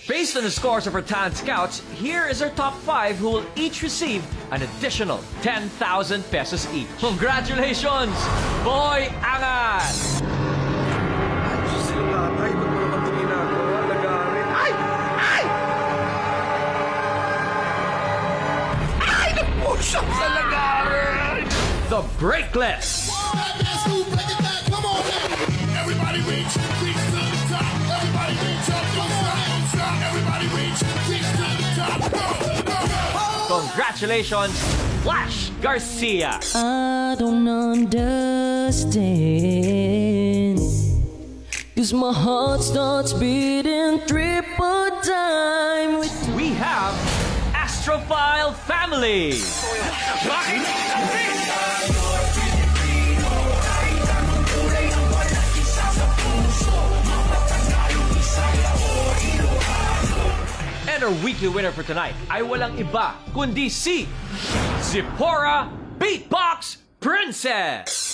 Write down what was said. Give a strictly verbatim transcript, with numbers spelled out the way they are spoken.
Based on the scores of our talent scouts, here is our top five who will each receive an additional ten thousand pesos each. Congratulations, Boy Angan! Sila, ay, ba't mo naman ito ginagawa? Lagarin. Ay! Ay! Ay! Napushak sa lagarin! The Breakless! Everybody reach, reach to the top. Everybody reach up, don't stop, don't stop. Everybody reach, reach to the top. Go, go, go. Congratulations, Flash Garcia! I don't understand, 'cause my heart starts beating triple time with you. We have Astrophile Family! And our weekly winner for tonight ay walang iba kundi si Zipporah Beatbox Princess!